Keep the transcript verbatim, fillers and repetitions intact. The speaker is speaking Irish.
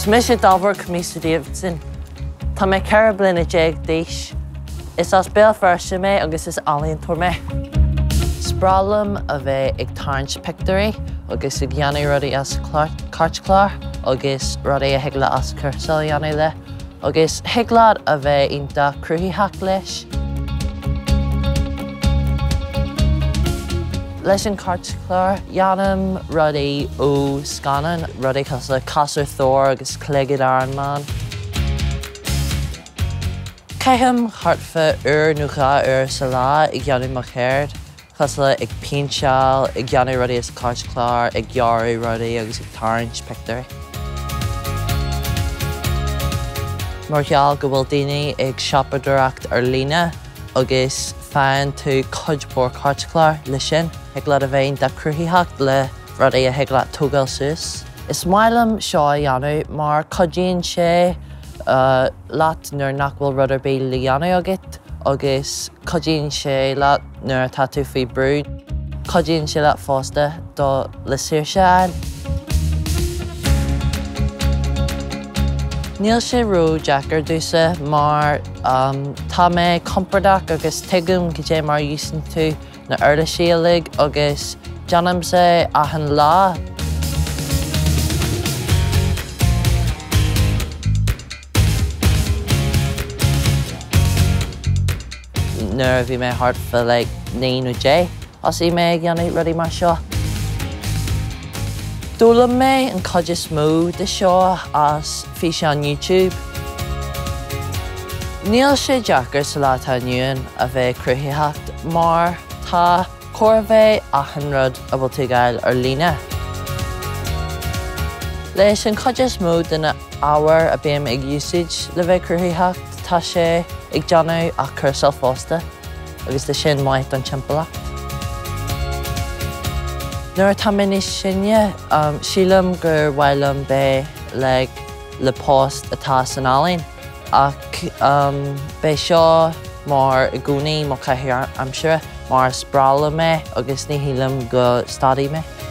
Is mis sé dábhar Camisa Davidson. Tá mé ceithre blina déag d'aois. Is as béal feirse mé agus is alíonn tóir mé. Sprálam a bheith ag tarint picturí agus ag dhéanamh rudaí as cartclár agus rudaí a thigla as cursal dhéanamh le agus thiglead a bheith ionta cruthaítheach leis. Leis an cartclár, dhéanam rudaí ó scanan, rudaí cos le casar thóir agus cléigid airman. Caithim hartfa uair nó gá uair sa lá ag dhéanamh mo chéard, cos le ag pinseáil, ag dhéanamh rudaí as cartclár, ag gearradh rudaí agus ag tarint picturí. Mar gheall go bhfuil daoine ag siopadúireacht ar líne agus féin tú cuidbór cartclár le sin, thiglead a bheith de cruthaítheach le rudaí a thiglead tógáil suas. Is mailim seo a dhéanamh mar codíonn sé uh, leat nuair nach bhfuil rud ar bith le dhéanamh agat agus codíonn sé leat nuair atá tú faoi brú. Codíonn sé leat fásta do le saoirse ann. Níl sé ró Jackar dúsa mar um, tá mé compordach agus tuigim go dté mar dúsan tú na airla síolig agus deanam sé ahan lá. Nuair a bhí mé hartfa le naoin ó dé as í mé ag dhéanamh rudaí mar seo. Dúlam mé an cuid smó de seo as fí sé an YouTube. Níl sé Jackar sa látá nniuan a bheith cruthaítheacht mar tá córbheith achan rud a bhfuil tú gail ar líne. Leis an cuid smó duna ábhar a bíam ag usage le bheith cruthaítheacht tá sé ag deanamh a cursal fásta agus de sin maith don timpplacht. Nuair atá mé níos sinne, um, sílam gur bhailim be le le post atá san álainn ach um, be seo mar i gcónaí má caithfear amsire mar sprála mé agus ní hílam go stadaí mé.